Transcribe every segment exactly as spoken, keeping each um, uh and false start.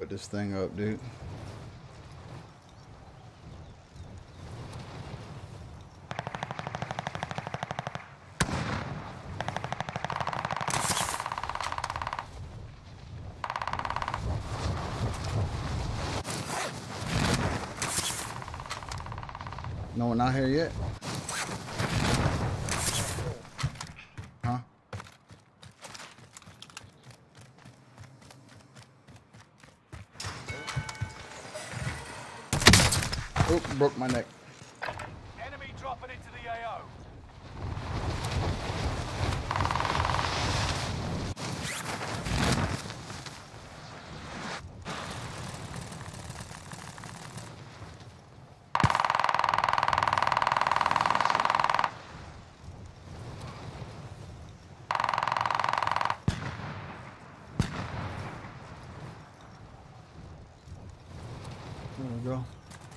put this thing up, dude. No one out here yet? Huh? Oh, broke my neck. Enemy dropping into the A O. There we go.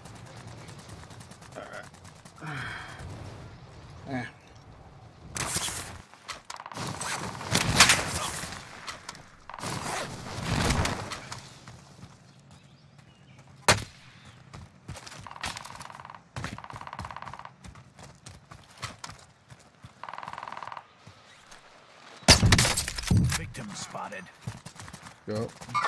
Eh. Victim spotted. Go.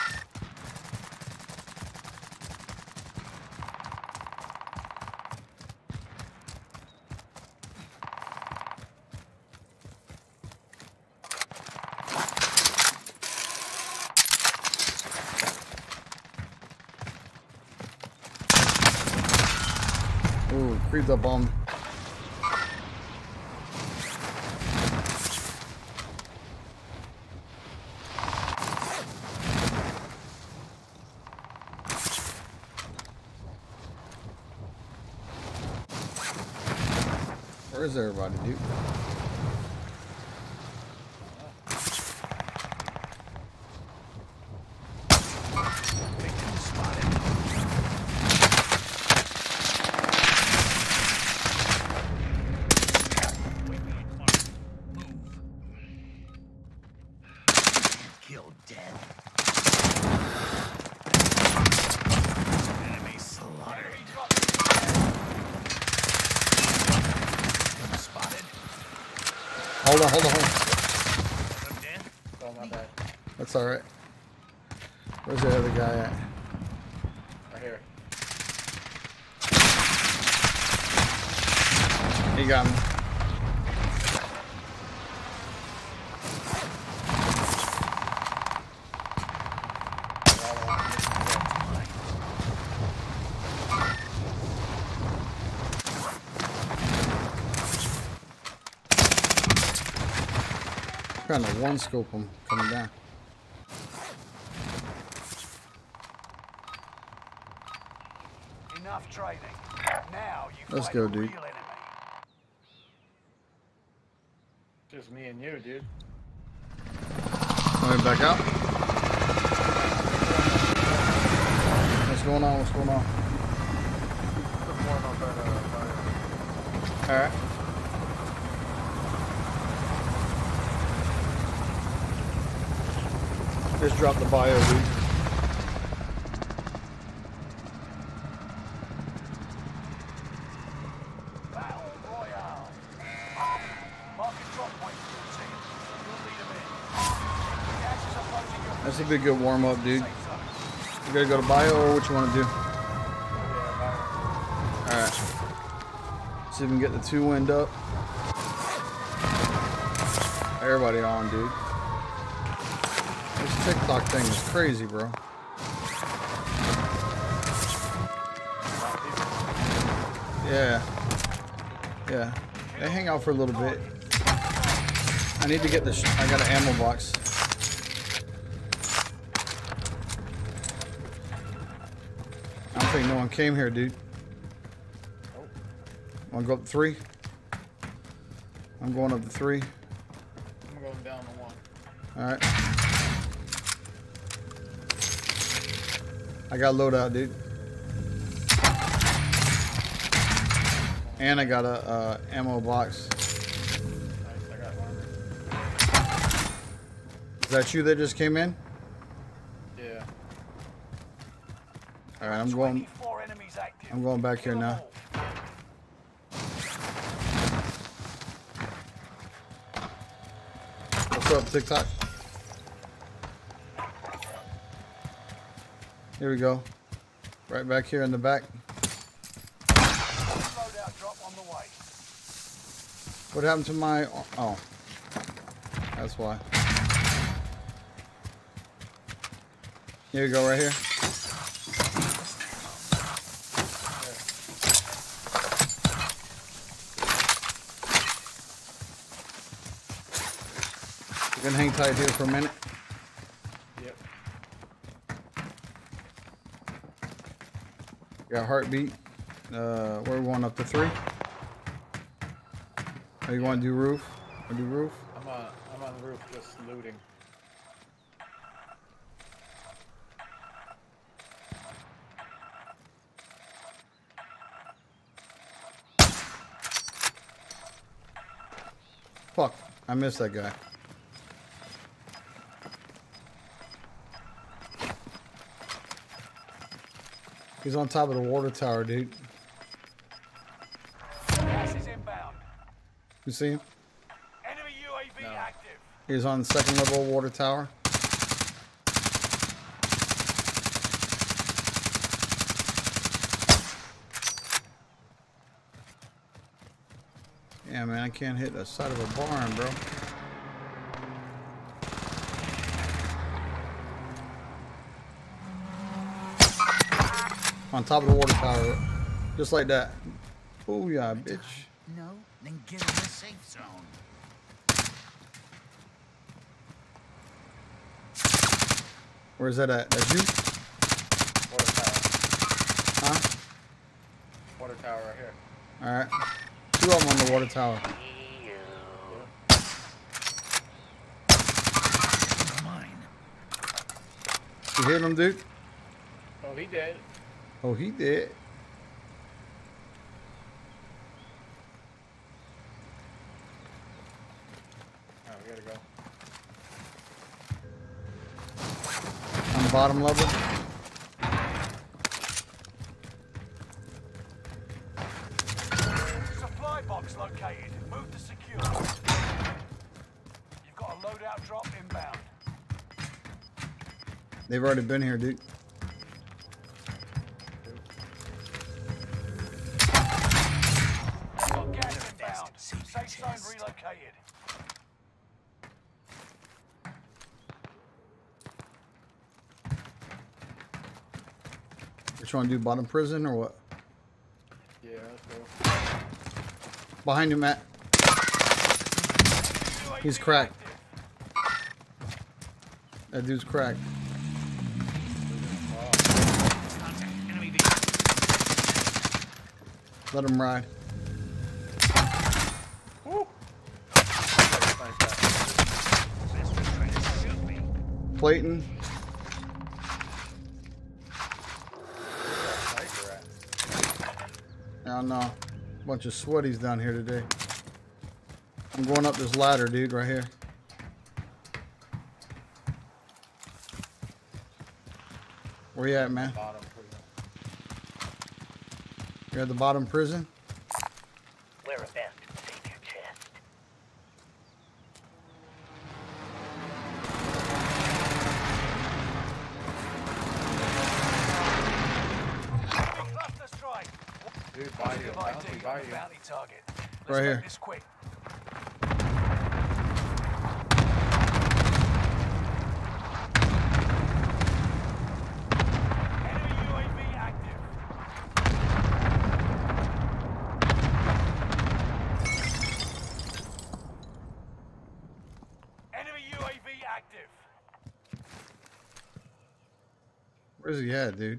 Ooh, creeped up on me. Where is everybody, dude? Victim spotted. Killed dead. Enemy slaughtered. Victim spotted. Hold on, hold on, hold on. I'm dead. Oh, my bad. That's alright. Where's the other guy at? Right here. He got me. Trying to one scope him coming down. Enough training. Now you Let's fight go, the dude. real enemy. Just me and you, dude. Coming back out. What's going on? What's going on? Put more on that, uh, All right. Just drop the bio, dude. Battle Royale. Marking drop point for your team. You'll lead them in. Gas is approaching your That's a big good warm up, dude. safe zone. You gotta go to bio or what you want to do? All right. See if we can get the two wind up. Everybody on, dude. This TikTok thing is crazy, bro. Yeah. Yeah. They hang out for a little bit. I need to get this. I got an ammo box. I don't think no one came here, dude. Wanna go up to three? I'm going up to three. I'm going down to one. Alright. I got loadout, dude. And I got a uh, ammo box. Nice, I got one. Is that you that just came in? Yeah. All right, I'm going. twenty-four enemies active. I'm going back here Kill 'em now. all. What's up, TikTok? Here we go. Right back here in the back. Loadout drop on the way. What happened to my... Oh. That's why. Here you go, right here. You can hang tight here for a minute. Yep. Got heartbeat. Uh, where we going, up to three? Oh, you want to do roof? Want to do roof? I'm on. I'm on the roof, just looting. Fuck, I missed that guy. He's on top of the water tower, dude. Gas is inbound. You see him? Enemy U A V No. active. He's on the second level water tower. Yeah, man, I can't hit the side of a barn, bro. On top of the water tower. Just like that. Oh, yeah, bitch. No? Then get in the safe zone. Where's that at? That's you? Water tower. Huh? Water tower right here. Alright. Two of them on the water tower. Mine. You hit him, dude? Oh, he did. Oh, he did. Oh, we gotta go. On the bottom level. Supply box located. Move to secure. You've got a loadout drop inbound. They've already been here, dude. Got gas inbound. Safe zone relocated. You're trying to do bottom prison or what? Yeah, let's go. Behind you, Matt. He's cracked. That dude's cracked. Contact enemy V. Let him ride. Woo! This was trying to shoot me. Clayton. Sniper at. I don't know. Bunch of sweaties down here today. I'm going up this ladder, dude, right here. Where you at, man? Bottom prison. You're at the bottom prison? Wear a vest. Save your chest. Enemy cluster strike. Dude, by you. Positive Bounty, I D by on the you. bounty target. Let's Right make here. this quick. Enemy U A V active. Enemy U A V active. Where's he at, dude?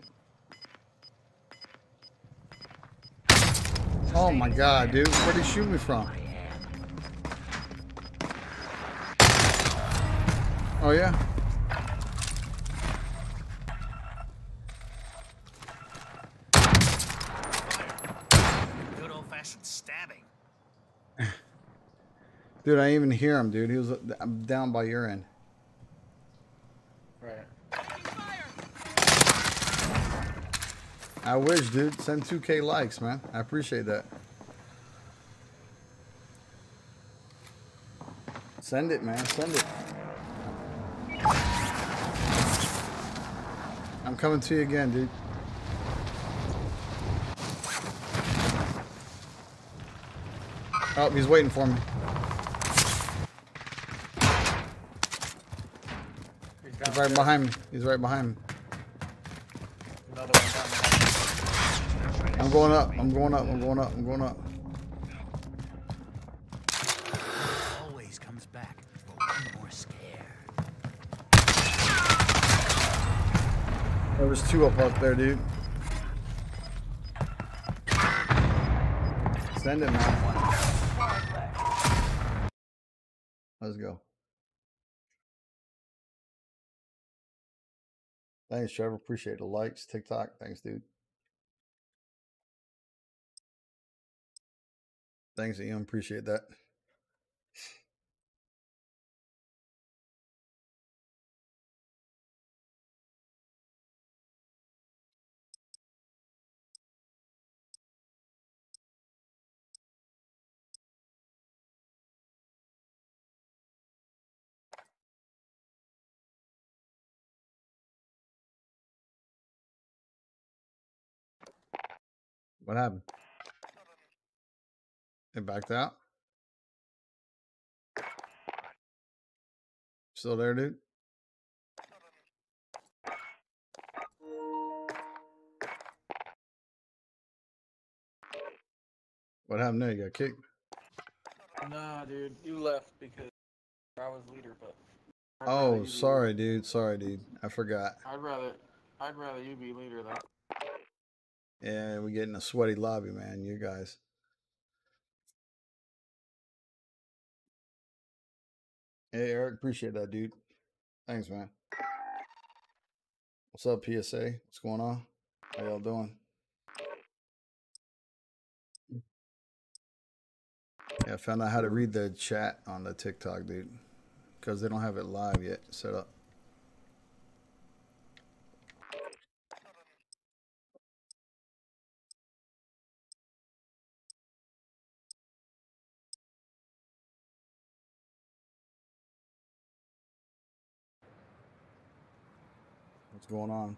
Oh my god, dude. Where'd he shoot me from? Oh yeah? Good old-fashioned stabbing. Dude, I didn't even hear him, dude. He was I'm down by your end. Right. I wish, dude. Send two K likes, man. I appreciate that. Send it, man. Send it. I'm coming to you again, dude. Oh, he's waiting for me. He's, He's right behind me. He's right behind me. Another one down behind. I'm going up. I'm going up. I'm going up. I'm going up. Always comes back for one more scare. There was two up up there, dude. Send it, man. Let's go. Thanks, Trevor. Appreciate the likes. TikTok. Thanks, dude. Thanks, Ian. Appreciate that. What happened? It backed out? Still there, dude? What happened there? You got kicked? Nah, dude, you left because I was leader, but. I'd rather Oh, you be sorry, leader. dude. Sorry, dude. I forgot. I'd rather, I'd rather you be leader though. Yeah, we're getting a sweaty lobby, man. You guys. Hey, Eric. Appreciate that, dude. Thanks, man. What's up, P S A? What's going on? How y'all doing? Yeah, I found out how to read the chat on the TikTok, dude. Because they don't have it live yet set up. What's going on?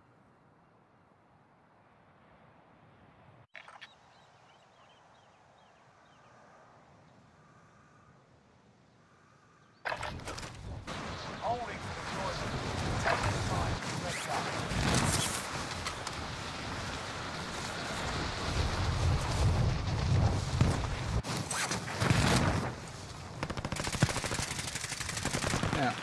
Holding for deployment. Take your time. Let's go. Yeah.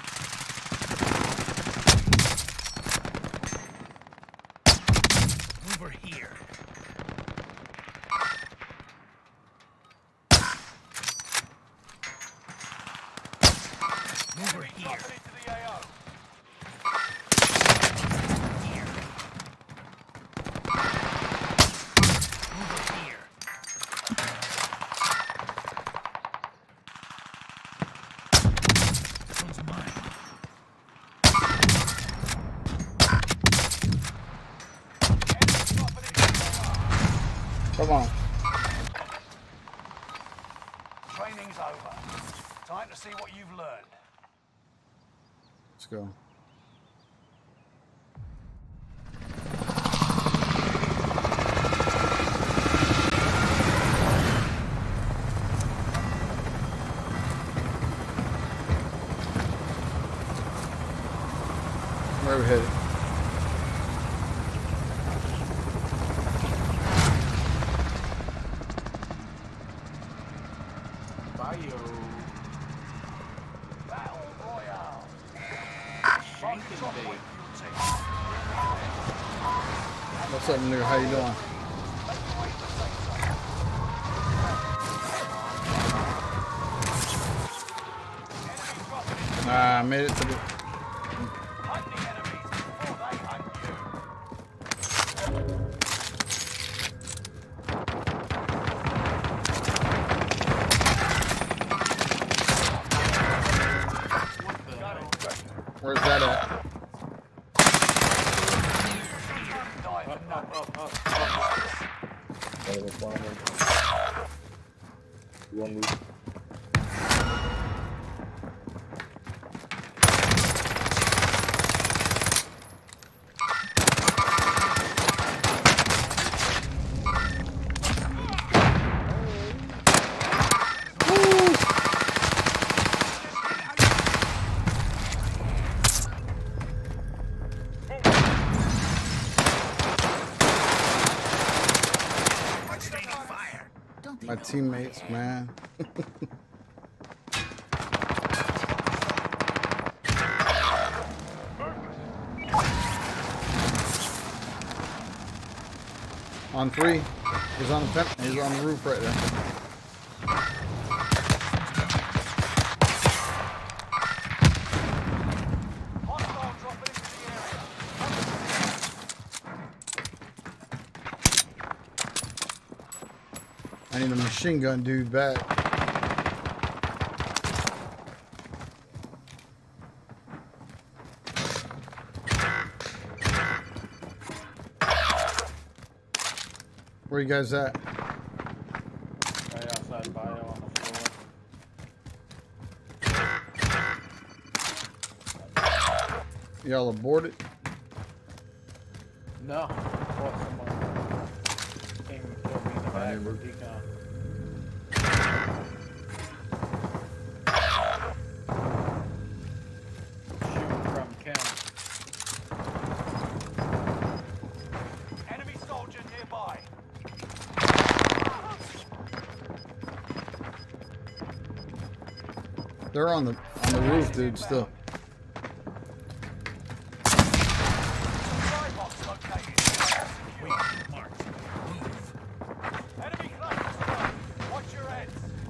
Over here. Over here. Dropping into the A O. Here. Over here. This one's mine. Enemy dropping into the A O. Come on. Training's over. Time to see what you've learned. Let's go. Where are we headed? Bio. Battle Royale. Shank and Drop bait. point for your team. What's up, nigga? How you doing? Make your way to the safe zone. Enemy dropping into Ah, I made it to the. Hunt the enemies before they hunt you. What the hell? Where's that at? Dive Up, up, up. teammates, man. On three. He's on the pen. He's on the roof right there. Hostile dropping into the area. I need a machine gun dude back. Where you guys at? Right outside bio on the floor. Y'all aborted? No. What, someone came and killed me in the back with decon. Shooting from camp. Enemy soldier nearby. They're on the on the roof, dude. Still. Supply box located. Wait, Mark. Move. Enemy cluster strike. Watch your heads.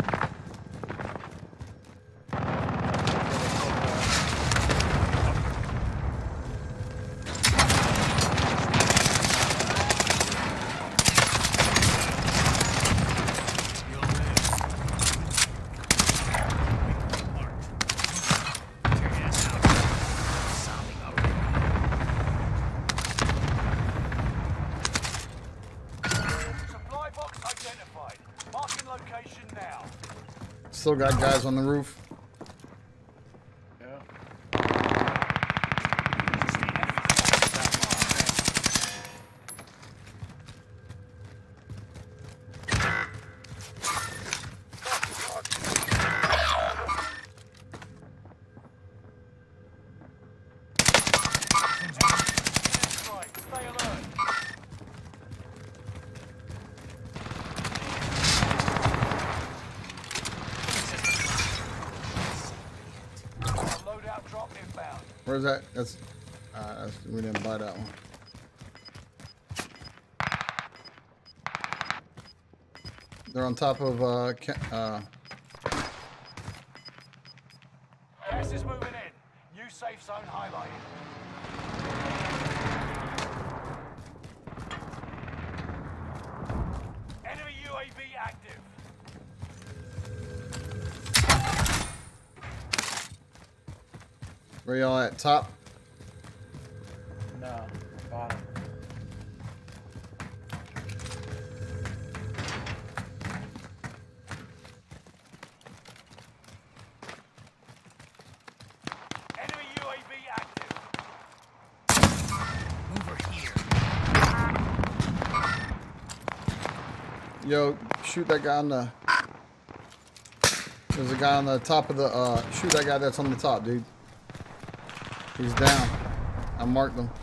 You'll live. Mark. Get your ass out. Sounding up. Supply box identified. Marking location now. Still got guys on the roof. Yeah. Strike. Stay alert. Loadout drop inbound. Where's that? That's, uh, that's we didn't buy that one. They're on top of uh, ca uh Gas is moving in. New safe zone highlighted. Enemy U A V active. where y'all at? Top. No. Bottom. Enemy U A V active. Over here. Yo, shoot that guy on the. There's a guy on the top of the. Uh, shoot that guy that's on the top, dude. He's down. I marked him.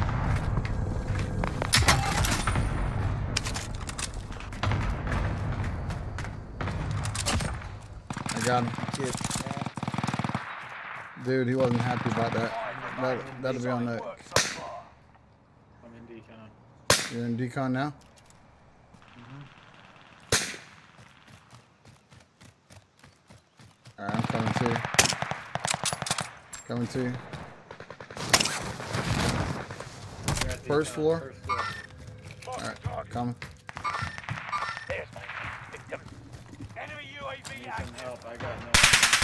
I got him. Dude, he wasn't happy about that. that that'll be on Solid that. work so far. I'm in decon. You're in decon now? Alright, I'm coming to you. Coming to you. You're at First decon, floor? First floor. Alright, coming. There's my victim. Enemy U A V Need some active. help. I got no.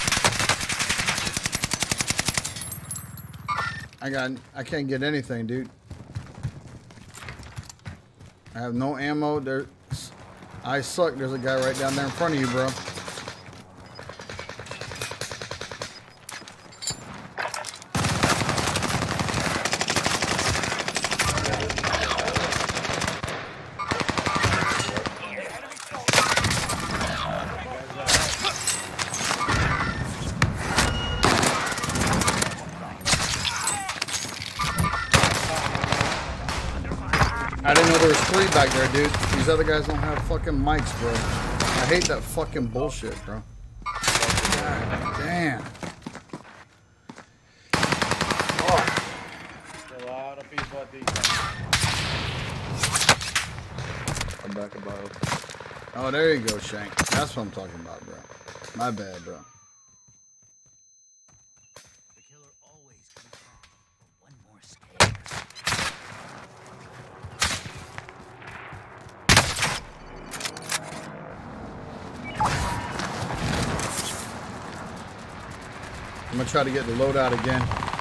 I got. I can't get anything, dude. I have no ammo. There. I suck. There's a guy right down there in front of you, bro. I didn't know there was three back there, dude. These other guys don't have fucking mics, bro. I hate that fucking bullshit, bro. God damn. Oh. There's a lot of people at these. I'm back above. Oh, there you go, Shank. That's what I'm talking about, bro. My bad, bro. The killer always comes back for one more scare. I'm gonna try to get the loadout again.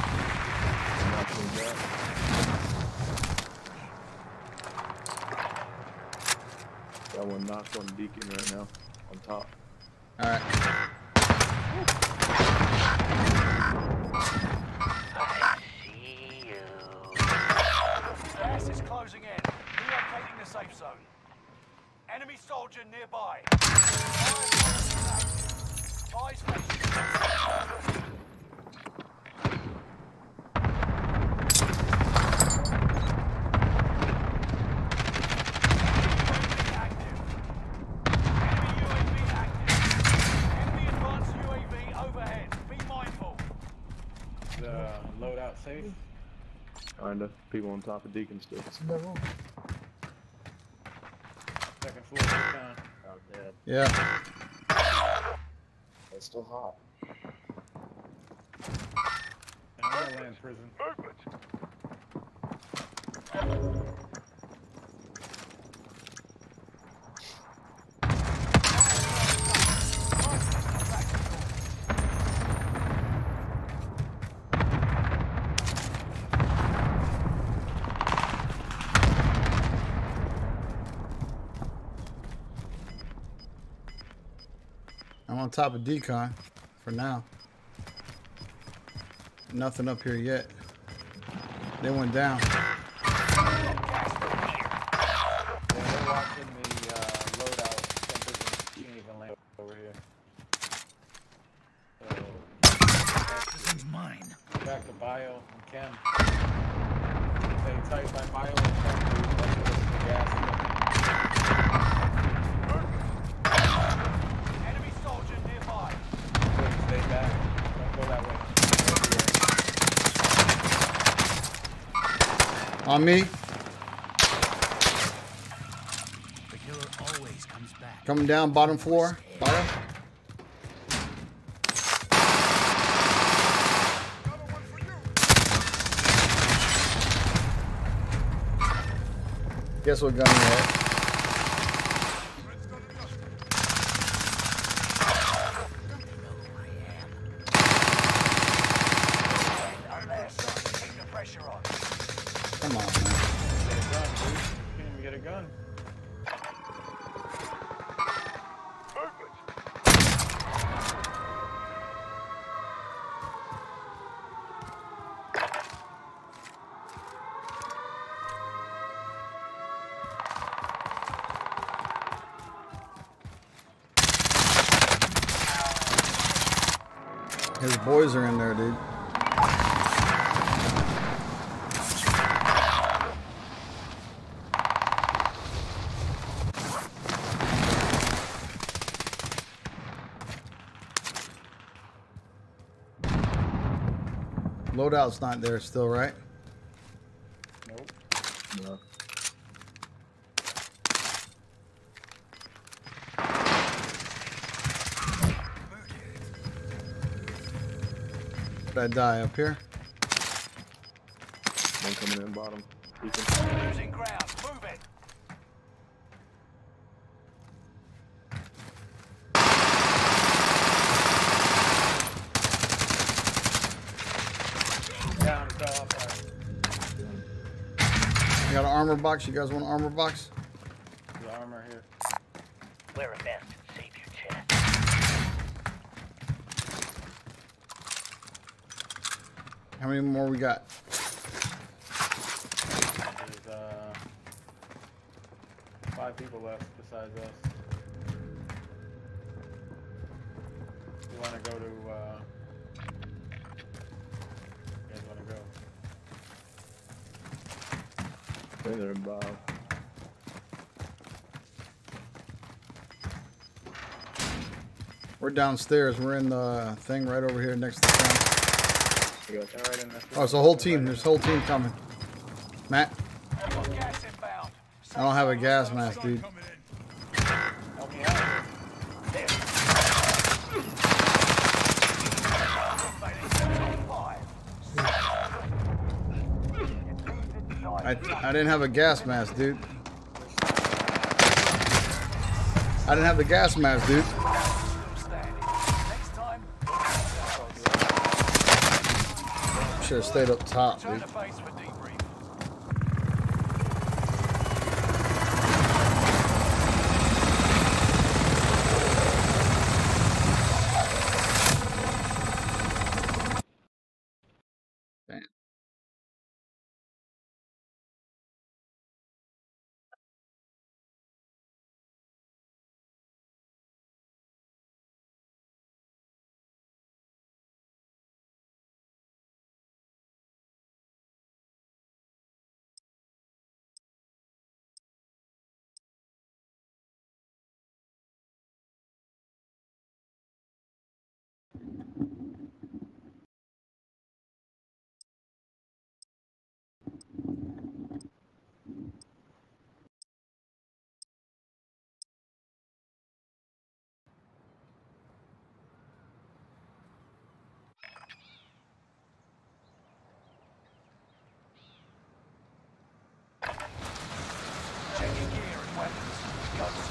Got one knocked on Deacon right now, on top. Alright. I see you. Gas is closing in. Relocating the safe zone. Enemy soldier nearby. Eyes facing. Loadout safe. Kinda. People on top of Deacon still. Second floor, down. Oh, dead. Yeah. It's still hot. And I'm gonna land prison. I'm on top of decon for now. Nothing up here yet. They went down. Yeah, they're watching the uh, loadout. Some prison can't even land over here. So, This one's mine. back to bio and Ken. Stay tight by bio and Ken. Let's get the gas. Enemy soldier nearby. Stay back. Don't go that way. On me. The killer always comes back. Coming down, bottom floor. Fire. Guess what gun you had? Keep the pressure on. Come on, man. Get a gun, dude. You can't even get a gun. His boys are in there, dude. Loadout's not there still, right? Nope. No. Did I die up here? One coming in bottom. Deacon. Losing ground. Move it. Down, fell off. I got an armor box. You guys want an armor box? The armor here. Wear a vest and save your chest. How many more we got? There's uh, five people left besides us. You want to go to, uh, you guys want to go? They're there above. We're downstairs. We're in the thing right over here next to the town. Right in there. Oh, it's a whole team. There's a whole team coming. Matt, Got gas inbound. I don't have a gas mask, dude. Help me out. I, I didn't have a gas mask, dude. I didn't have the gas mask, dude. Next time, Should have stayed up top, turn dude. to base for debrief. Damn. Check your gear and weapons. Ghost.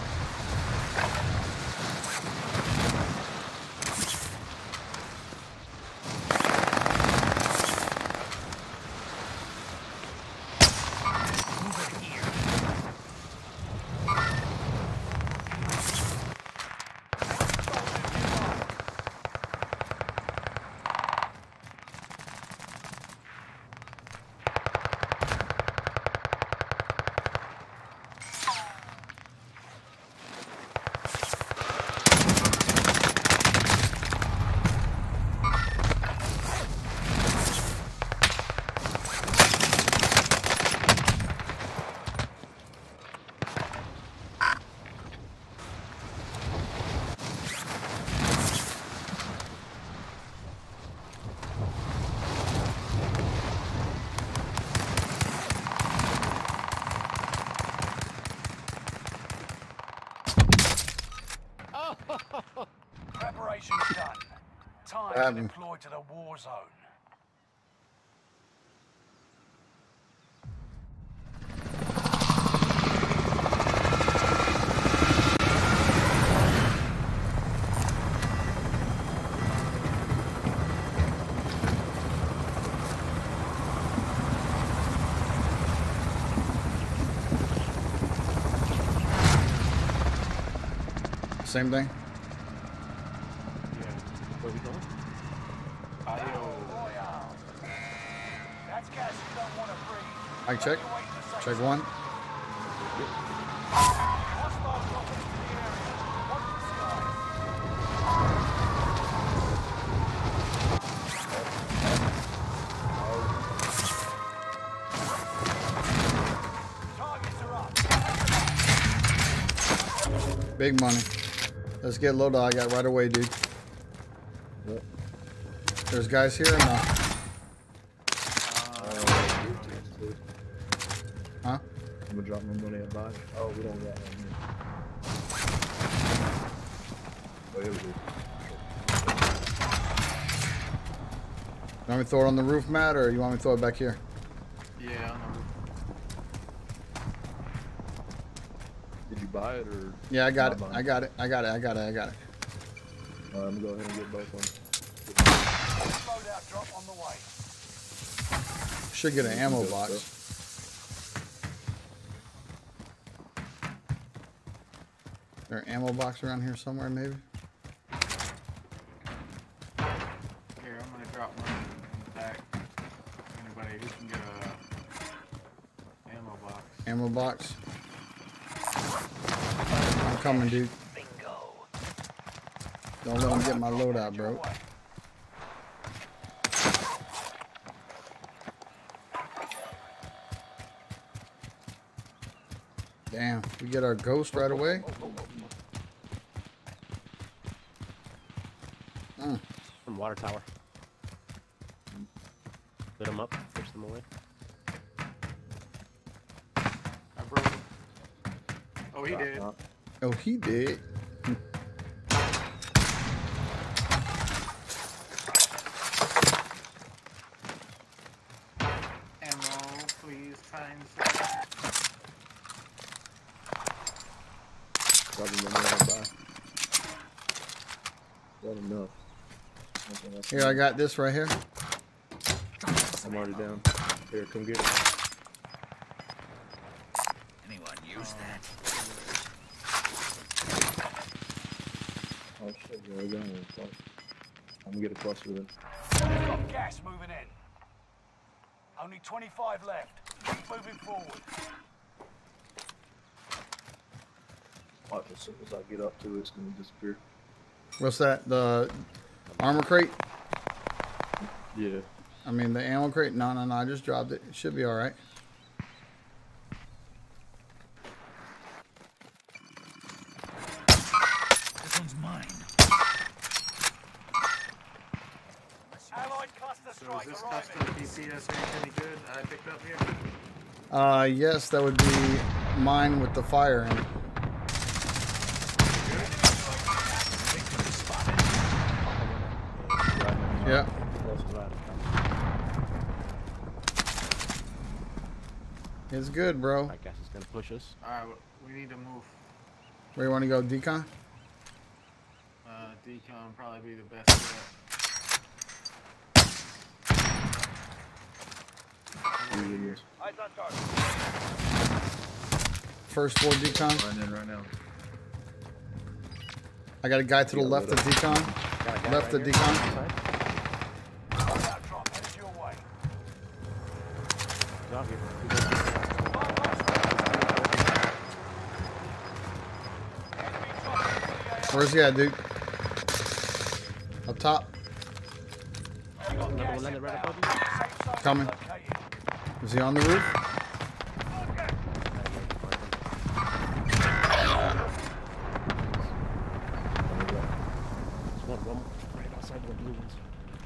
Preparation's done. Time Grab to him. deploy to the war zone. Same thing. Yeah. Where we going? Io. That's gas you don't want to breathe. Mic check. Evacuate the safe Check zone. one. Hostile dropping into the area. Watch the skies. Targets are up. Big money. Let's get low dog out right away, dude. Yep. There's guys here or no? Huh? I'm gonna drop my money and buy. Oh, we don't got one here. Oh, here we go. You want me to throw it on the roof, Matt, or you want me to throw it back here? Yeah, I know. Did you buy it or? Yeah, I got it. Not I buying? got it. I got it. I got it. I got it. Alright, I'm gonna go ahead and get both of them. Loadout drop on the way. Should get an ammo Good box. stuff. Is there an ammo box around here somewhere, maybe? Here, I'm gonna drop one in the back. Anybody who can get a ammo box. Ammo box. I'm coming, dude. Bingo. Don't let them get my loadout, bro. Damn, we get our ghost right away. Mm. From water tower. Lit them up, push them away. I broke him. Oh, he did. Oh, he did. Ammo, please, times. Probably no more to buy. Got enough. Okay, that's Here, I got this right here. I'm already down. Here, come get it. Anyone use that? Oh shit, yeah, we're going. I'm gonna get a cluster then. We've got gas moving in. Only twenty-five left. Keep moving forward. Watch, as soon as I get up to it, it's gonna disappear. What's that? The armor crate? Yeah. I mean, the ammo crate? No, no, no. I just dropped it. It should be all right. This one's mine. Allied cluster So is strike this arriving. custom P C that's any good that I picked up here? Uh, yes, that would be mine with the fire in it. Yeah. It's good, bro. I guess it's gonna push us. Alright, we need to move. Where you want to go, decon? Uh, decon probably be the best bet. Eyes on target. First floor decon. Running in right now. I got a guy to the Yeah, left of lit up. decon. Got a guy Left right of here. decon. Loadout drop headed your way. He's out here. Where's he at, dude? Up top. Another one landed right above you. Coming. Is he on the roof? There's one, one right outside the blue ones.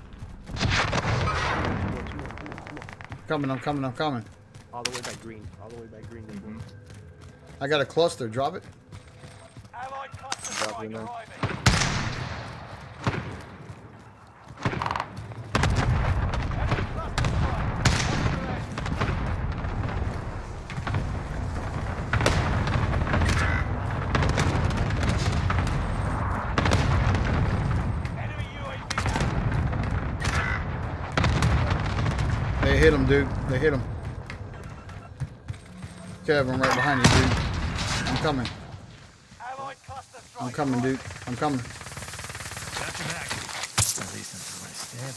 Coming, I'm coming, I'm coming. All the way by green. All the way by green. Mm-hmm. I got a cluster. Drop it. Allied cluster Drop strike it now. arriving. They hit him, dude. They hit him. Kev, I'm right behind you, dude. I'm coming. Allied cluster strike I'm coming, dude. I'm coming. Got your back. At least until I stab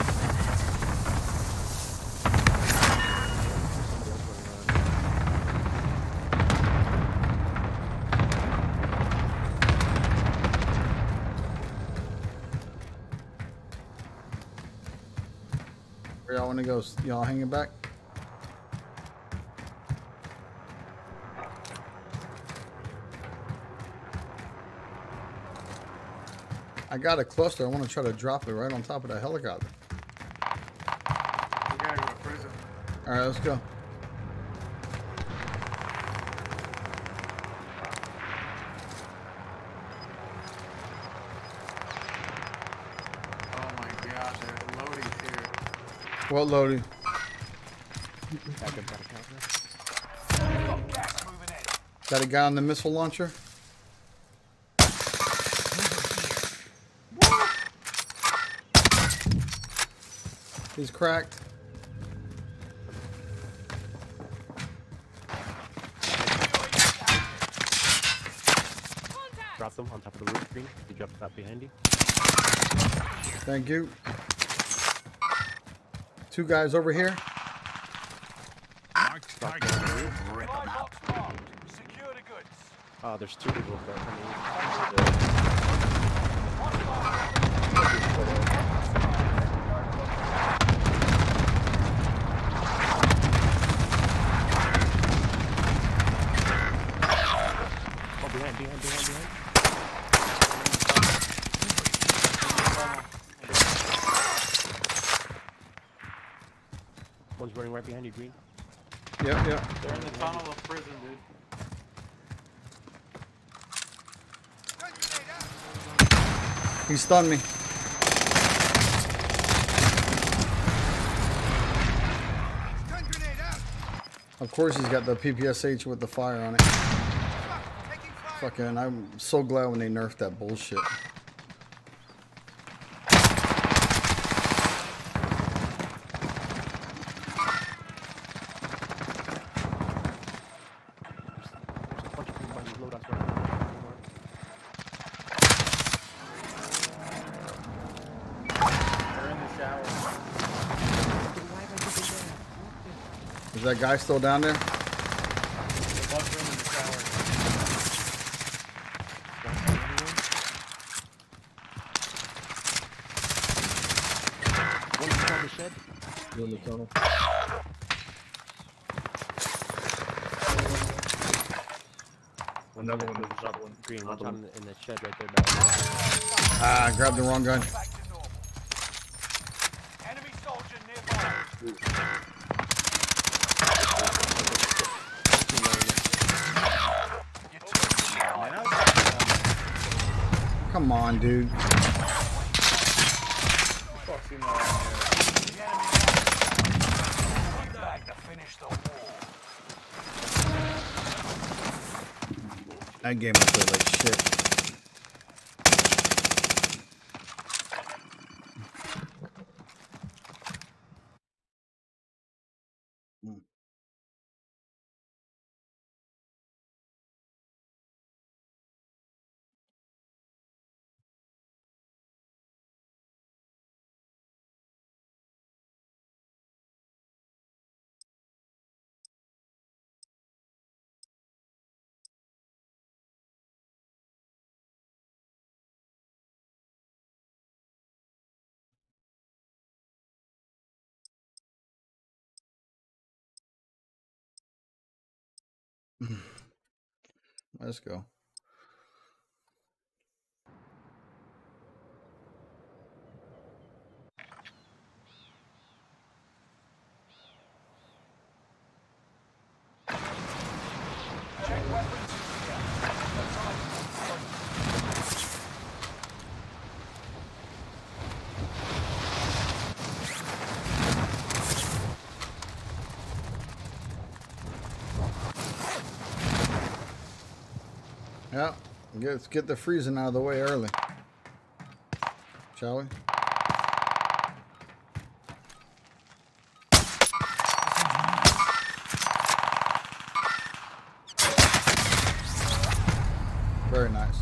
Where y'all want to go? Y'all hanging back? I got a cluster. I want to try to drop it right on top of that helicopter. We gotta go to prison. All right, let's go. Oh my gosh, there's loading here. What loading? Back up, back up, back up. got gas moving in. Got a guy on the missile launcher. He's cracked. Drop them on top of the roof screen. You drop that behind you. Thank you. Two guys over here. Marked target. Rip Fly them out. box marked. Secure the goods. Oh, there's two people there coming in. Oh, behind, behind, behind, behind. One's running right behind you, Green. Yep, yep. They're in the tunnel of prison, dude. He stunned me. Of course he's got the P P S H with the fire on it. Fucking, I'm so glad when they nerfed that bullshit. Is that guy still down there? In the tunnel. Another one. There's another one. Green, one's Another on one. in the shed right there. Back. Ah, I grabbed the wrong gun. Back to normal. Enemy soldier nearby. Come on, dude. Fuck's in there. Back to finish the war. That game I played like shit. Mm. Let's go. Check weapons. Yeah, let's get the freezing out of the way early. Shall we? Very nice.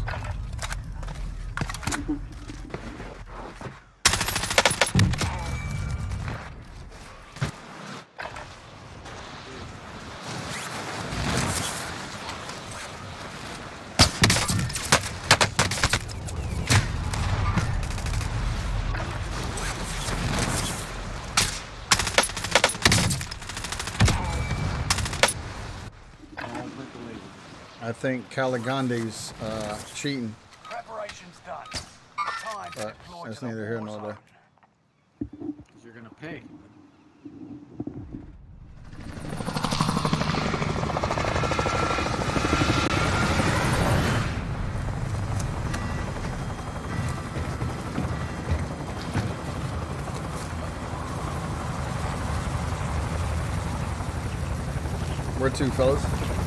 I think Caligande's uh, cheating. Preparations done. Time to But deploy that's to the neither here war nor zone. there. Because you're gonna pay. Where to, fellas?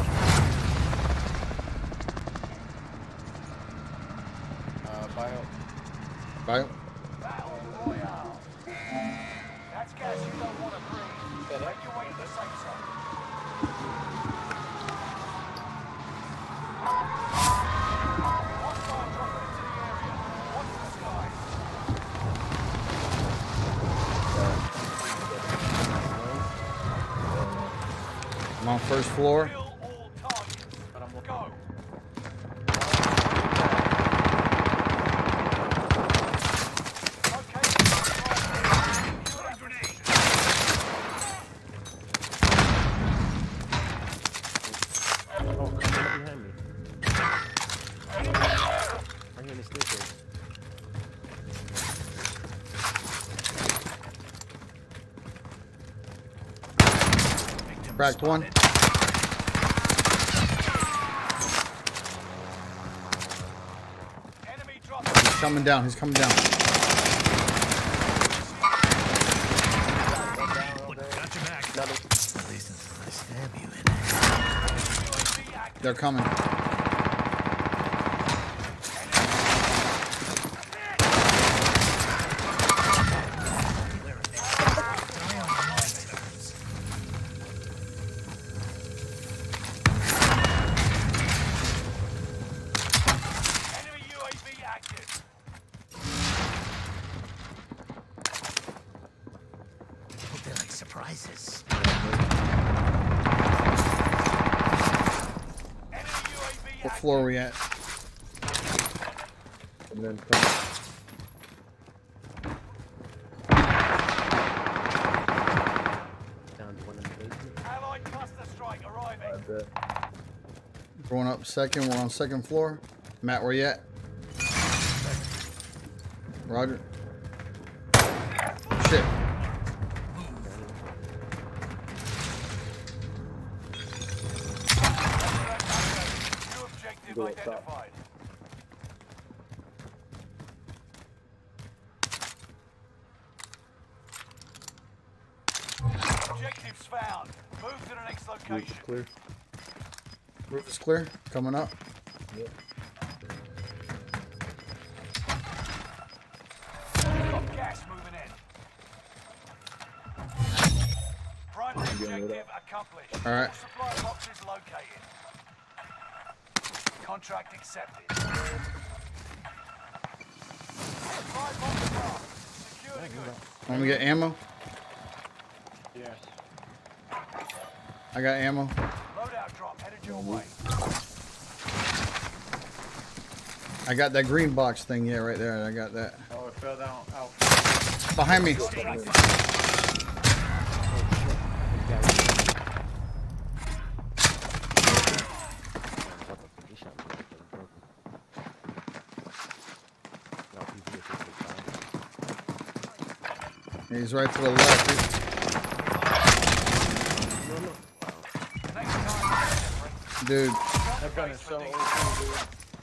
Uh, bio. Bio? Battle Royale. That's gas you don't want to breathe. Make your way to the safe zone. Hostile dropping into the area. Watch the skies. I'm on first floor. Kill all targets. But I'm looking. Go. Oh, right behind me. Right here in the staircase. Cracked one. Enemy drop. He's coming down. He's coming down. Got your back. Another. At least until I stab you in it. U A V active. They're coming. Enemy U A V active. Hope they like surprises. Enemy U A V What active. floor are we at? And then come. Down to one in the basement. Allied cluster strike I arriving. bet. Going up second. We're on second floor. Matt, where you at? Roger. Shit. New objective Go up top. identified. Objectives found. Move to the next Roof location. is clear. Roof is clear. Coming up. Yep. Got gas moving in. Primary I'm getting lit objective accomplished. All right. All supply boxes located. Contract accepted. Supply box up. Secure the goods. Want me to get ammo? Yes. I got ammo. Loadout drop headed your way. I got that green box thing. Yeah, right there. I got that. Oh, it fell down out. Behind me. He shot me like that, broken. Now P V is fine. He's right to the left. Dude. Next time, Dude, That gun is so O P, dude.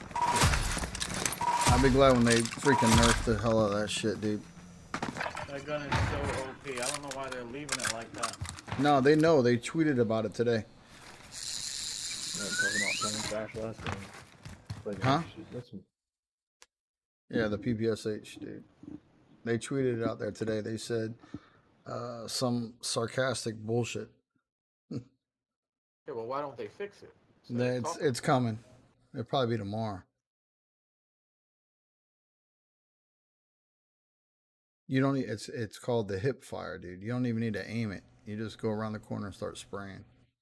I'll be glad when they freaking nerf the hell out of that shit, dude. That gun is so O P. I don't know why they're leaving it like that. No, they know. They tweeted about it today. I'm talking about playing Crash last time. Like, Huh? That's some, Yeah, the P P S H, dude. They tweeted it out there today. They said uh, some sarcastic bullshit. Yeah, well, why don't they fix it? So That It's talk- it's coming. It'll probably be tomorrow. You don't. e- It's it's called the hip fire, dude. You don't even need to aim it. You just go around the corner and start spraying.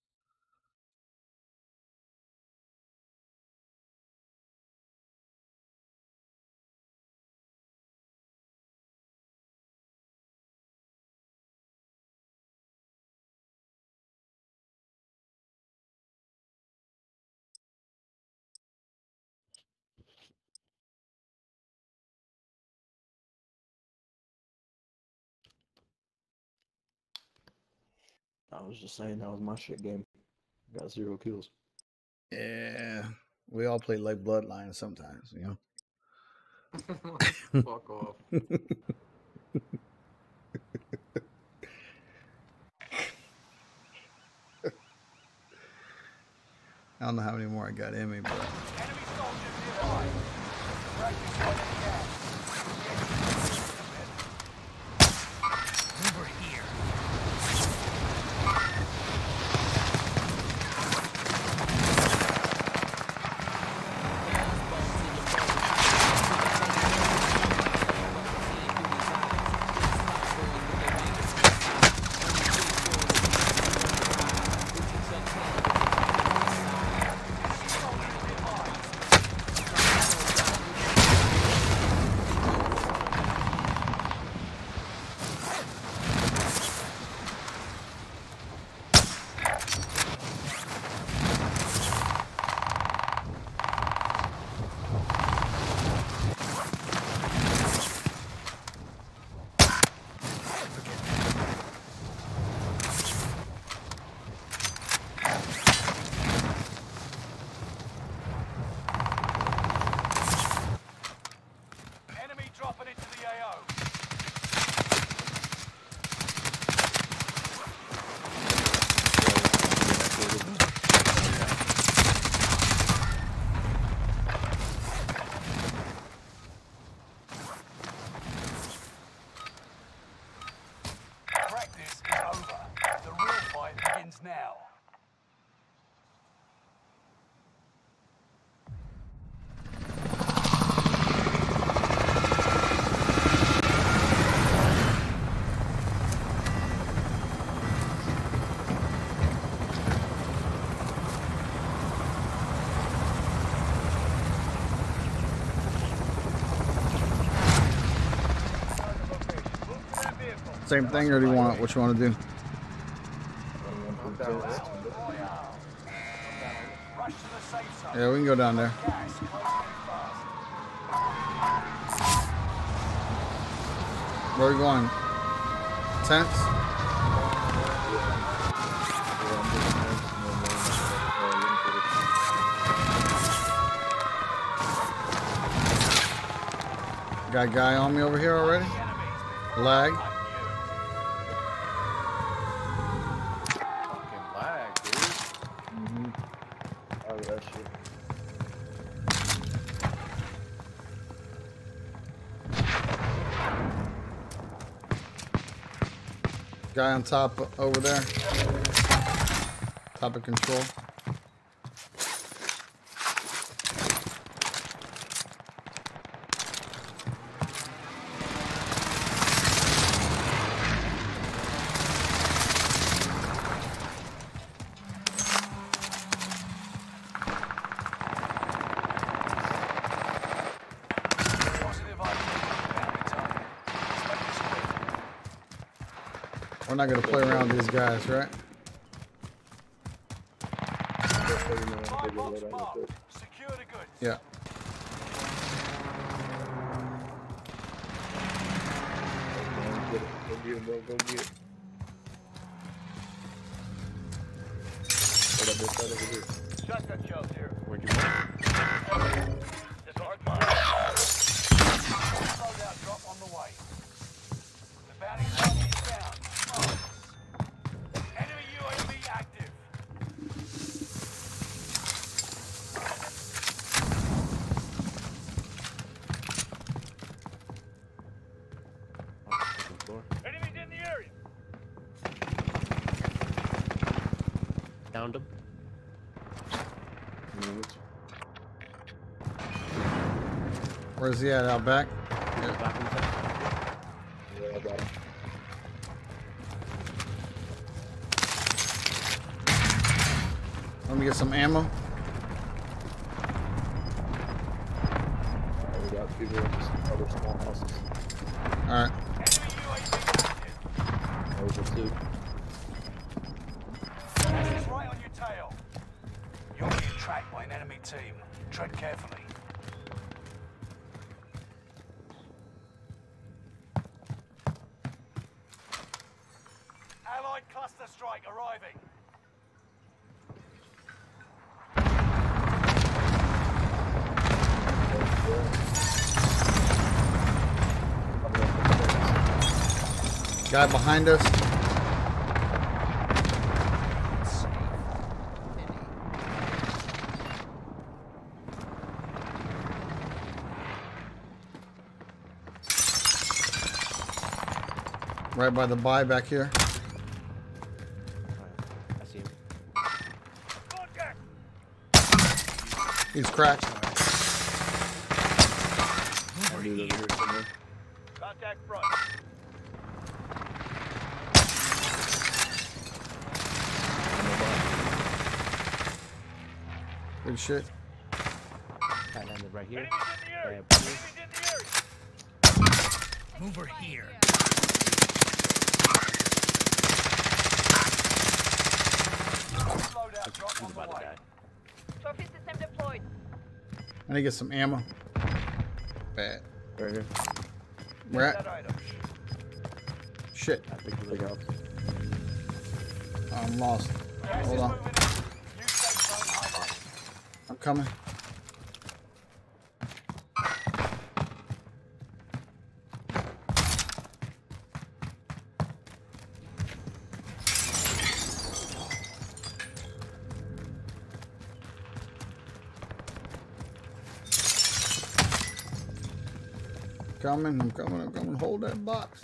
I was just saying that was my shit game. Got zero kills. Yeah, we all play like Bloodline sometimes, you know. Fuck off. I don't know how many more I got in me, but enemy soldiers nearby. Practice on the gas. Over here. Same thing, or do you want what you want to do? One for test. Rush to the safe zone. Yeah, we can go down there. Gas closing in fast. Where are we going? Tents? Got a guy on me over here already? Lag. Fucking lag, dude. Mm-hmm. Oh, that shit. Guy on top over there. Top of control. We're not gonna play around with these guys, right? Secure the goods. Yeah. Get it. Go get it, bro. Go get it. What up, this side over here? Shotgun shells here. Where'd you go? Disarm mine. Loadout drop on the way. The bounty target is down. Enemy U A V active. Enemies in the area. Downed him. Where's he at? Out back? Yeah. Back inside. Yeah, I got him. Let me get some ammo. Alright, we got people in some other small houses. Alright. Enemy U A V active. Those are two. Gas is right on your tail. You're being tracked by an enemy team. Tread carefully. Allied cluster strike arriving. Guy behind us. Right by the buy back here. I see him. Contact. He's cracked. I knew over here somewhere. Contact front. Good shit. Guy landed right here. Enemies in the area. Yeah, Enemies in the area. Move her here. Loadout drop he's on about the to way. die. Trophy system deployed. I need to get some ammo. Bad. Right here. Where That at? item. Shit. I think he Big was house. I'm lost. Gas Hold is on. moving in. New safe zone highlighted. I'm coming. Coming, I'm coming, I'm coming. Hold that box.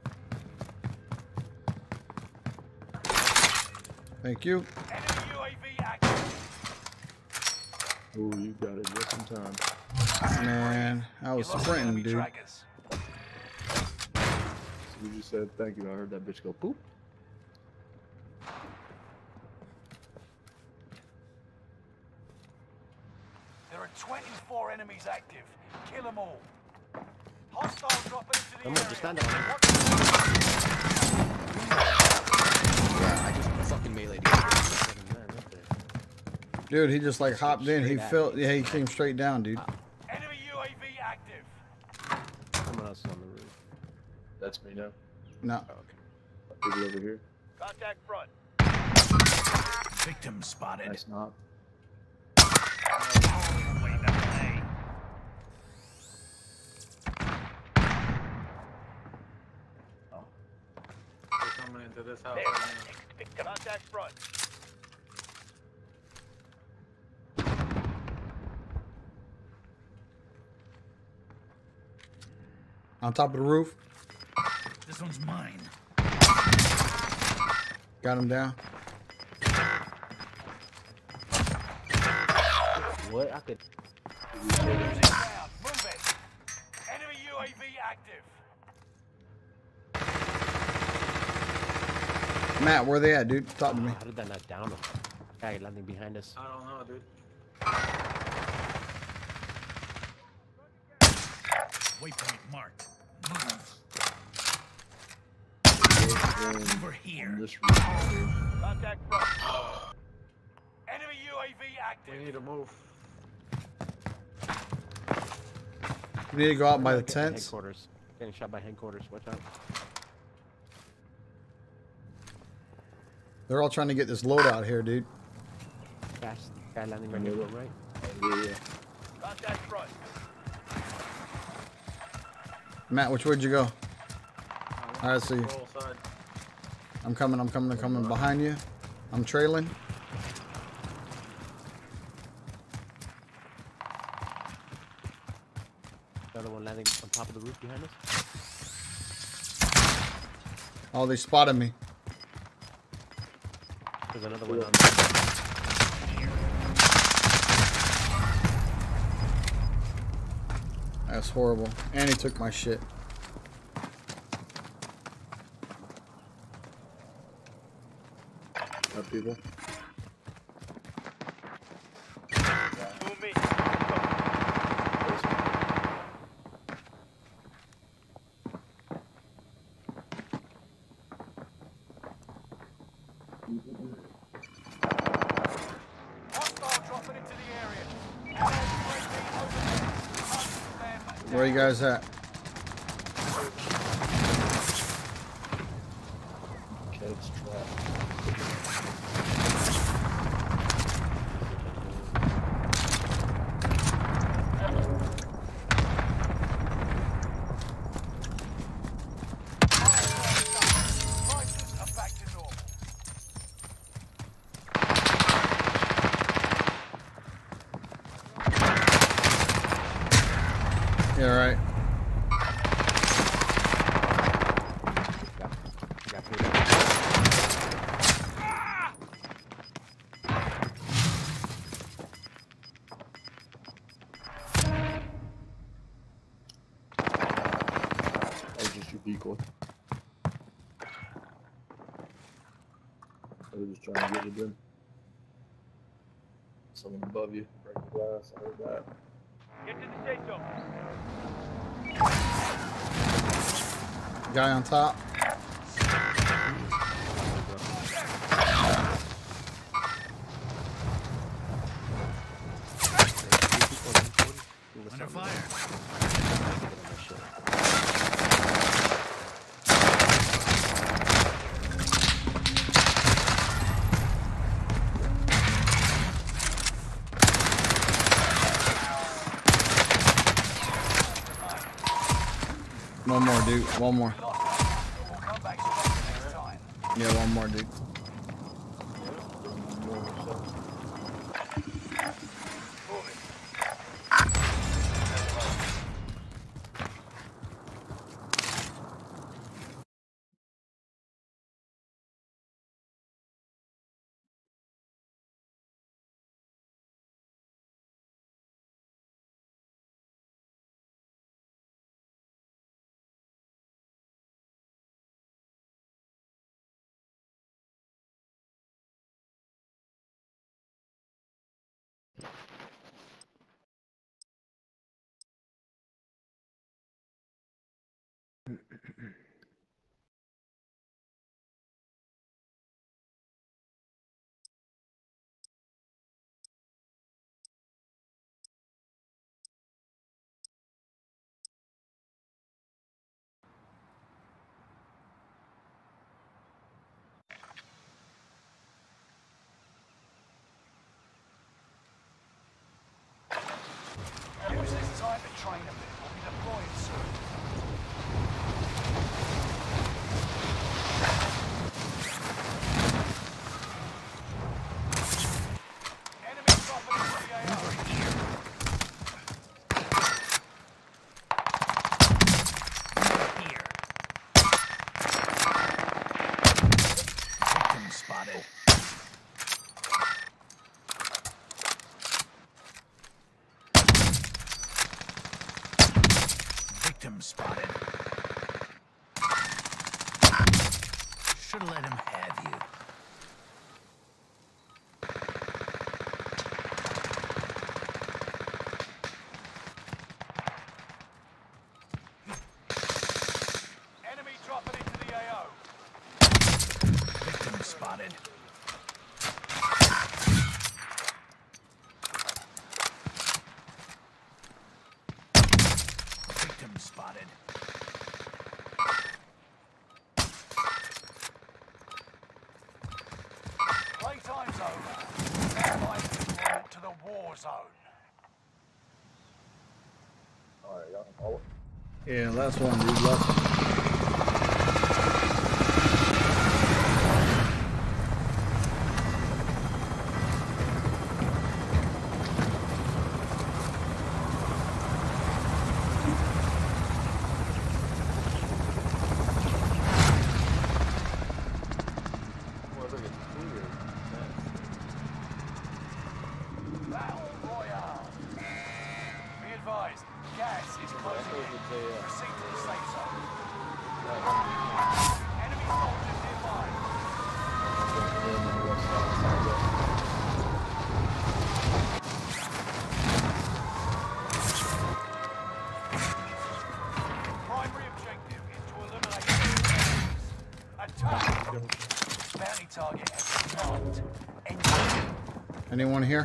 Thank you. Enemy U A V active. Ooh, you got it just in time. Man, I was You lost sprinting, enemy dude. trackers. So you just said thank you. I heard that bitch go poop. There are twenty-four enemies active. Kill them all. Hostiles dropping into Come on, just stand there. Yeah, I just fucking meleeed you. Dude, he just like hopped in. He Straight at felt. me. Yeah, he came straight down, dude. Enemy U A V active. Someone else is on the roof. That's me now. No. People over here. Contact front. Victim spotted. Nice knock. They're coming into this house. There's right the now. next victim. Contact front. On top of the roof. This one's mine. Got him down. What? I could. Losing ground. Move it. Enemy U A V active. Matt, where they at, dude? Talk to me. How did that not down him? Guy landing behind us. I don't know, dude. Waypoint marked. Move. Um, Over on here. this roof here. Contact front. Enemy U A V We active. need to move. You need to go out by the Getting tents. Headquarters. Getting shot by headquarters. Watch out. They're all trying to get this load out here, dude. Guy, guy landing right near the right. Yeah, yeah. Contact front. Matt, which way'd you go? Uh, I see. Roll side. I'm coming, I'm coming, I'm coming behind you. I'm trailing. The other one landing on top of the roof behind us. Oh, they spotted me. There's another one on. That's horrible. And he took my shit. Got people. Move me. Hostile dropping into the area. Where you guys at? Kev's trap. Prices are back to normal. Yeah, right. Got, got through there. That was just your decoy. I was just trying to get it in. Someone above you. Break the glass. I heard that. Get to the safe zone. Guy on top. Under fire. One more, dude. One more. We'll come back to next time. Yeah, one more, dude. Use this time to train a bit. We'll be deploying soon. Enemy dropping into the A O. Here. Victim spotted. Victim spotted. Should let him have you. Enemy dropping into the A O. Victim spotted. Victim spotted. Playtime's over. Now I'm deployed to the war zone. Alright, got them all. Yeah, last one, dude. Last one. Well, look, it's clear. Battle Royale. Be advised, gas is closing in. Proceed to the safe zone. Enemy soldiers nearby. Primary objective is to eliminate enemies. Attack! Bounty target has been marked. Engage. Anyone here?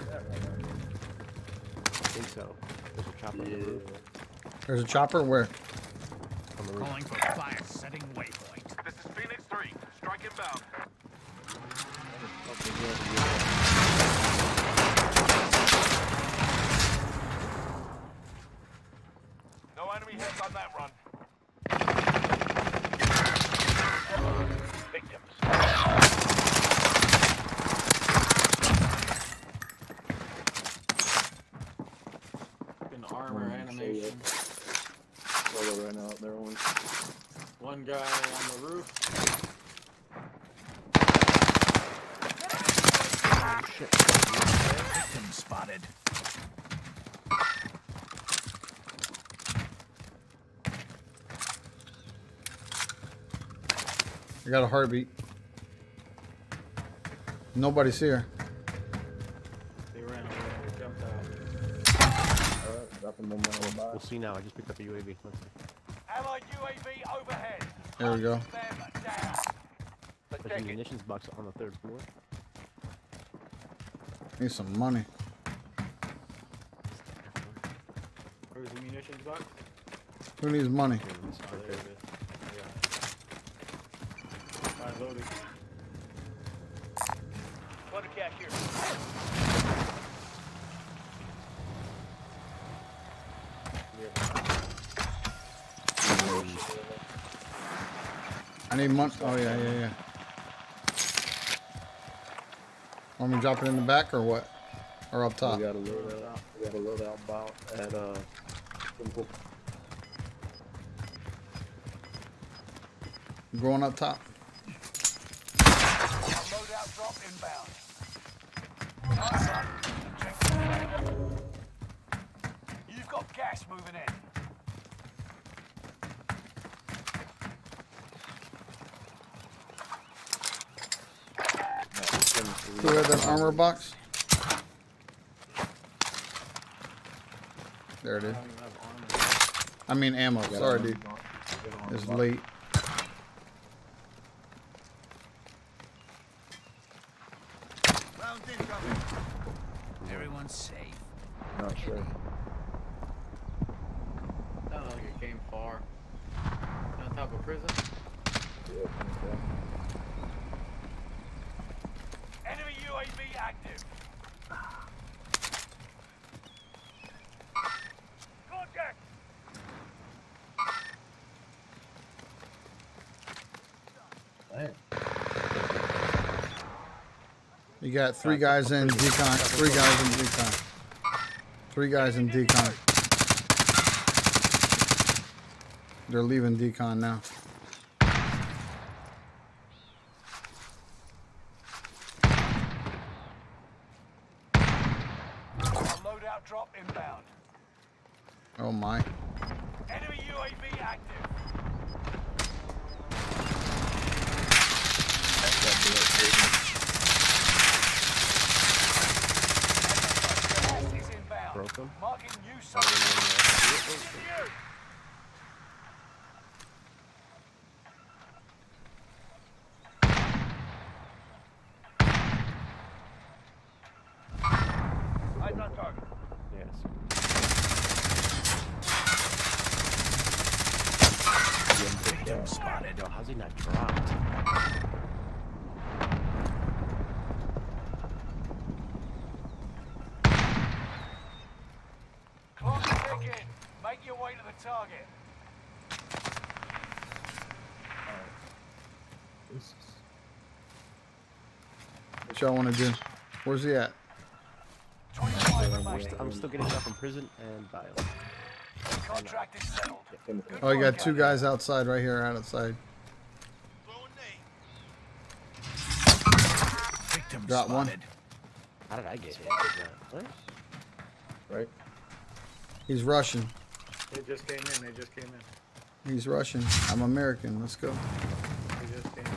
I think so. There's a chopper on the roof. There's a chopper. Where? On the roof. Calling for fire setting waypoint. This is Phoenix three. Strike inbound. No enemy hits on that run. Victims. Fucking armor animation. Solo right out there one. One guy on the roof. Oh shit. Victim spotted. I got a heartbeat. Nobody's here. They ran away. They jumped out. Alright, dropping them down the We'll box. see now. I just picked up a U A V. Let's see. Allied U A V overhead. There we go. Them down. There's a munitions box on the third floor. Need some money. Where's the munitions box? Who needs money? Oh, there it is. I got it. Fine, loading. One to cash here. I need money. Oh yeah, yeah, yeah. Want me to drop it in the back or what? Or up top? We got a load out. We got a load out bout at uh. Simple. Going up top. Loadout drop inbound. Nice one. Objective. You've got gas moving in. Who had that armor box? There it is. I don't even have armor. I mean ammo. Got Sorry, armor dude. box. Get on It's the late. Round incoming. Everyone's safe. Not sure. Sounded like it came far. On top of prison? Yeah, I think so. Enemy U A V active. Contact. Damn. You got three guys in decon. Three guys in decon. Three guys in decon. They're leaving decon now. Loadout drop inbound. Oh my. Enemy U A V active. Gas is inbound. Broke him. Marking new I site. didn't You. Eyes on target. know. Yes. Victim spotted. Yo, how's he not dropped? Clock tick in. Make your way to the target. Jesus. What y'all want to do? Where's he at? twenty-five remaining. I'm still getting stuff from prison and bio. Contract is settled. Timothy. Oh, you got two guys outside right here, outside. Victim Got one. spotted. How did I get hit? What? Right? He's Russian. They just came in. They just came in. He's Russian. I'm American. Let's go. They just came in.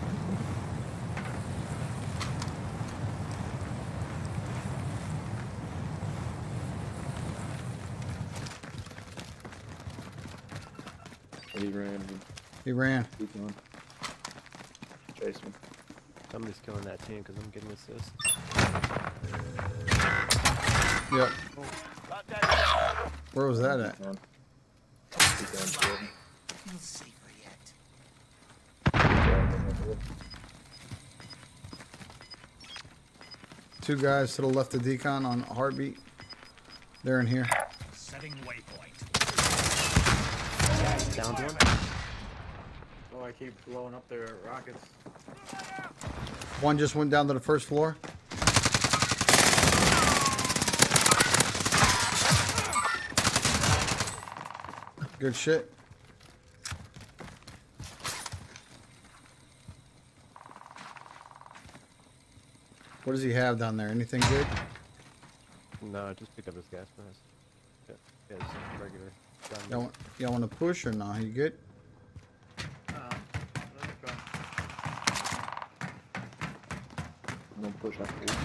He ran. He ran. He keep on. Chase me. Somebody's killing that team because I'm getting assists. Yep. Got that. Where was that at? Keep on. Keep on. Jordan. Feel safer yet. Two guys to the left of decon on heartbeat. They're in here. Setting waypoint. Downed one. Oh, I keep blowing up their rockets. One just went down to the first floor. Good shit. What does he have down there? Anything good? No, I just picked up his gas mask. Yeah, yeah, it's just regular. gun. Y'all want, y'all want to push or not? You good? Uh, let it go. I'm gonna push after you.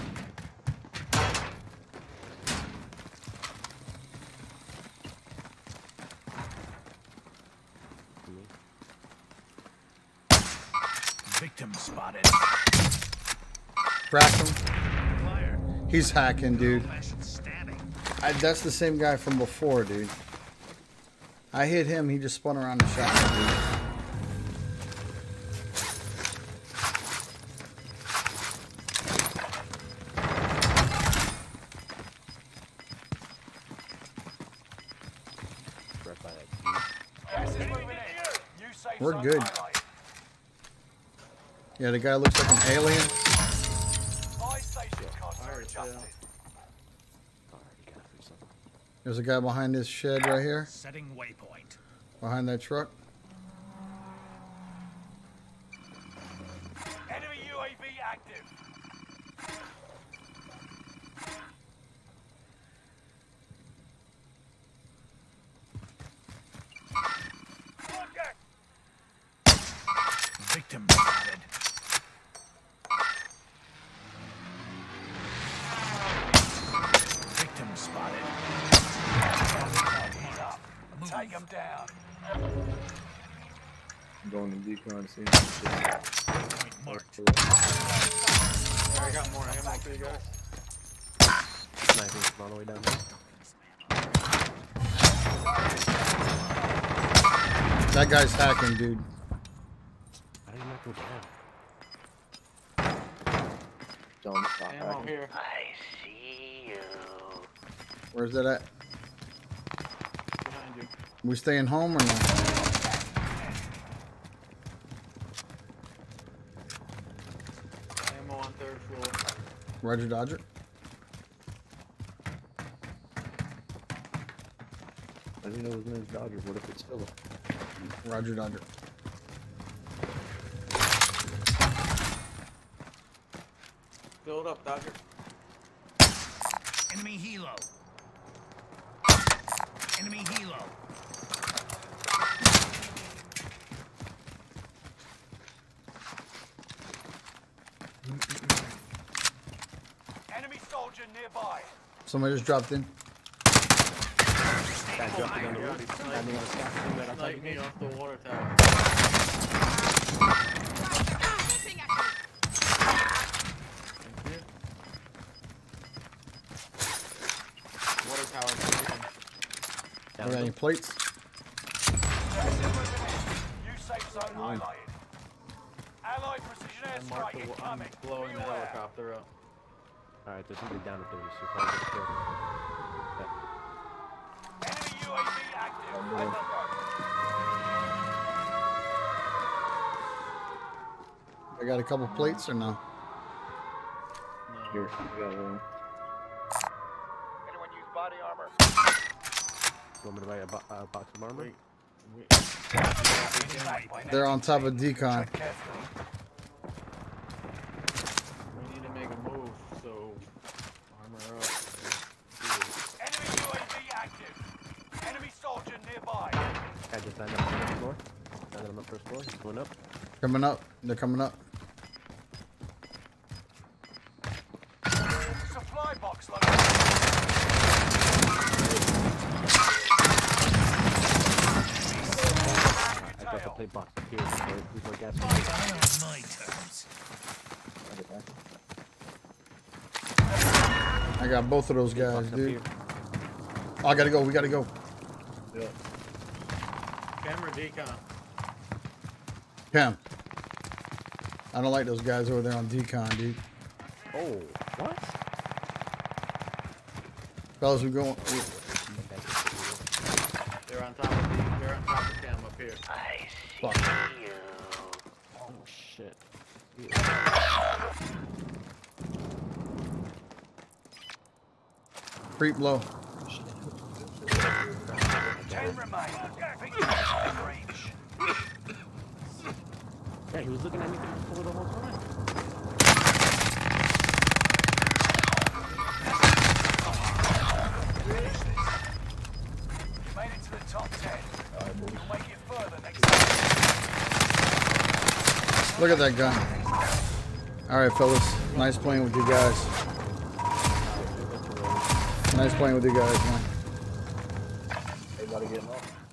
Victim spotted. Crack him. Fire. He's hacking, dude. Old-fashioned stabbing. I, that's the same guy from before, dude. I hit him. He just spun around and shot me, dude. Right by that key. Gas is moving in. New safe We're zone good. highlighted. Yeah, the guy looks like an alien. Buy station costs are Alright, adjusted. Alright, you gotta do something. There's a guy behind this shed right here. Setting waypoint. Behind that truck. Enemy U A V active. Contact. Victim spotted. Victim spotted. He's up. Take him down. going to decon soon. Point marked. I got more ammo for you guys. Sniping from all the way down there. That guy's hacking, dude. How do you not go down? Don't stop Ammo hacking. here. I see you. Where's that at? Behind you. We staying home or no? Ammo on third floor. Roger, Dodger. I didn't know his name's Dodger. What if it's Philip? Roger, Dodger. Fill it up, Dodger. Enemy helo. Enemy helo. Enemy soldier nearby. Somebody just dropped in. Guy jumping down the God, roof. he Guy sniped, moving scaffolding right outside sniped the me gate. off the water tower. Thank you. Water tower. We got any plates? New safe zone highlighted. Allied precision I'm, marked airstrike the, I'm incoming. blowing the Beware. helicopter up. Alright, there's somebody down up there, so probably get killed. Enemy U A V active. Let them go. I got a couple plates or no? No. Here, we got one. Anyone use body armor? You want me to buy a, bo a box of armor? Wait. Wait. They're on top of decon. Tread carefully. We need to make a move, so armor up. Enemy U A V active. Enemy soldier nearby. Guy just landed on the first floor. Landed on the first floor. He's going up. Coming up. They're coming up. Supply box located. I got the plate box up here. There's no gas. On my terms. I'll get back. I got both of those guys, Box up dude. here. Oh, I gotta go. We gotta go. Yeah. Camera decon. Cam. I don't like those guys over there on decon, dude. Oh, what? Fellas, we going. They're on top of the. They're on top of cam up here. I see Fuck. you. Oh, shit. Creep low. Ten remain. Victory reach. Yeah, he was looking at me for the whole time. You made it to the top ten. You'll make it further next time. Look at that gun. All right, fellas. Nice playing with you guys. Nice playing with you guys, man. Everybody getting off.